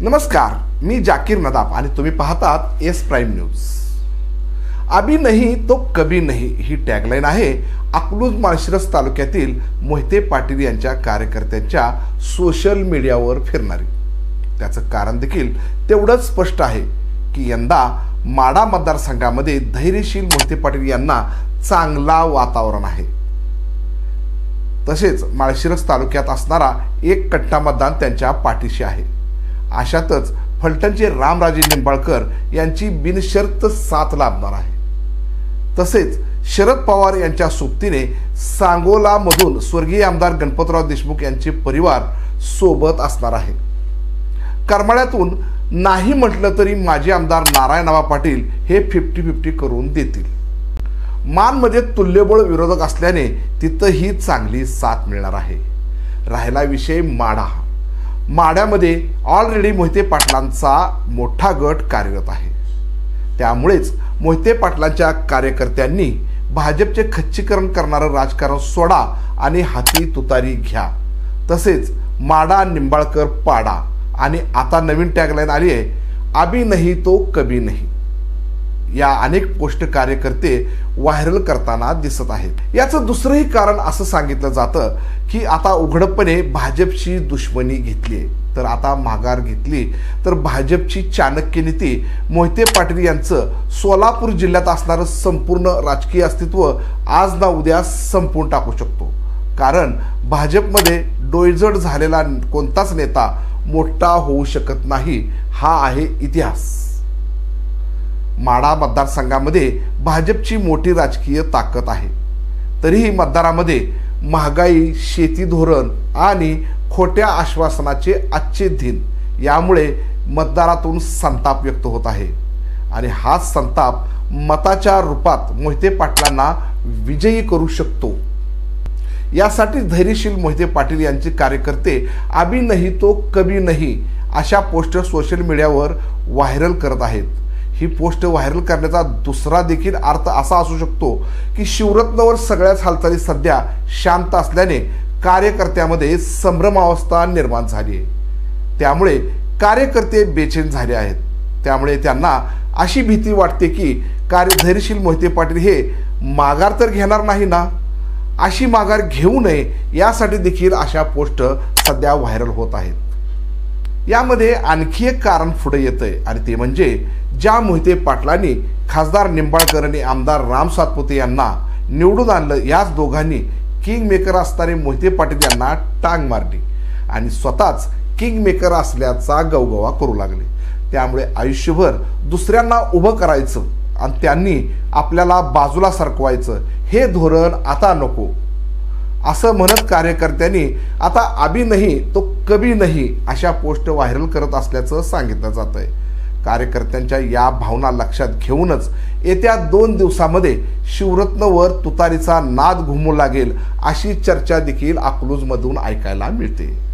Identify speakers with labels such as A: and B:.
A: नमस्कार, मी जाकीर नदाफ आणि तुम्ही पाहतात एस प्राईम न्यूज। अभी नहीं तो कभी नहीं ही टॅगलाईन आहे अकलूज माळशिरस तालुक्यातील मोहिते पाटील यांच्या कार्यकर्त्यांच्या सोशल मीडियावर फिरणारी। त्याचं कारण देखील तेवढंच स्पष्ट आहे की यंदा माढा मतदारसंघामध्ये धैर्यशील मोहिते पाटील यांना चांगला वातावरण आहे। तसेच माळशिरस तालुक्यात असणारा एक कट्टा मतदान त्यांच्या पाठीशी आहे। अशातच फलटणचे रामराजे निंबाळकर यांची बिनशर्त साथ लाभणार आहे। तसेच शरद पवार यांच्या सोबतीने सांगोला मधून स्वर्गीय आमदार गणपतराव देशमुख यांचे परिवार सोबत असणार आहे। करमाळ्यातून नाही म्हटलं तरी माजी आमदार नारायणराव पाटील हे 50-50 करून देतील। मानमध्ये तुल्यबळ विरोधक असल्याने तिथंही चांगली साथ मिळणार आहे। राहिला विषय माढ्यामध्ये ऑलरेडी मोहिते पाटलांचा मोठा गट कार्यरत आहे। त्यामुळेच मोहिते पाटलांच्या कार्यकर्त्यांनी भाजपचे खच्चीकरण करणारं राजकारण सोडा आणि हाती तुतारी घ्या। तसेच माढा निंबाळकर पाडा आणि आता नवीन टॅगलाईन आली आहे, अभी नहीं तो कभी नहीं। या अनेक पोस्ट कार्यकर्ते व्हायरल करताना दिसत आहेत। याचं दुसरंही कारण असं सांगितलं जातं की आता उघडपणे भाजपची दुश्मनी घेतली, तर आता माघार घेतली तर भाजपची चाणक्य नीती मोहिते पाटील यांचं सोलापूर जिल्ह्यात असणारं संपूर्ण राजकीय अस्तित्व आज ना उद्या संपवून टाकू शकतो। कारण भाजपमध्ये डोईजड झालेला कोणताच नेता मोठा होऊ शकत नाही, हा आहे इतिहास। माढा मतदारसंघामध्ये भाजपची मोठी राजकीय ताकद आहे। तरीही मतदारामध्ये महागाई, शेती धोरण आणि खोट्या आश्वासनाचे आजचे दिन यामुळे मतदारातून संताप व्यक्त होत आहे आणि हाच संताप मताच्या रूपात मोहिते पाटलांना विजयी करू शकतो। यासाठी धैर्यशील मोहिते पाटील यांचे कार्यकर्ते अभी नहीं तो कभी नहीं अशा पोस्ट सोशल मीडियावर व्हायरल करत आहेत। ही पोस्ट व्हायरल करण्याचा दुसरा देखील अर्थ असा असू शकतो की शिवरत्नवर सगळ्याच हालचाली सध्या शांत असल्याने कार्यकर्त्यामध्ये संभ्रमावस्था निर्माण झाली आहे। त्यामुळे कार्यकर्ते बेचैन झाले आहेत। त्यामुळे त्यांना अशी भीती वाटते की धैर्यशील मोहिते पाटील हे माघार तर घेणार नाही ना, अशी माघार घेऊ नये यासाठी देखील अशा पोस्ट सध्या व्हायरल होत आहेत। यामध्ये आणखी एक कारण पुढे येतंय आणि ते म्हणजे ज्या मोहिते पाटलांनी खासदार निंबाळकर आणि आमदार राम सातपुते यांना निवडून आणलं, याच दोघांनी किंग मेकर असणारे मोहिते पाटील यांना टांग मारली आणि स्वतःच किंग मेकर असल्याचा गवगवा करू लागले। त्यामुळे आयुष्यभर दुसऱ्यांना उभं करायचं आणि त्यांनी आपल्याला बाजूला सरकवायचं हे धोरण आता नको, असं म्हणत कार्यकर्त्यांनी आता अभी नहीं तो कभी नहीं अशा पोस्ट व्हायरल करत असल्याचं सांगितलं जात आहे। कार्यकर्त्यांच्या या भावना लक्षात घेऊनच येत्या 2 दिवसामध्ये शिवरत्नवर तुतारीचा नाद घुमू लागेल अशी चर्चा देखील अकलूजमधून ऐकायला मिळते।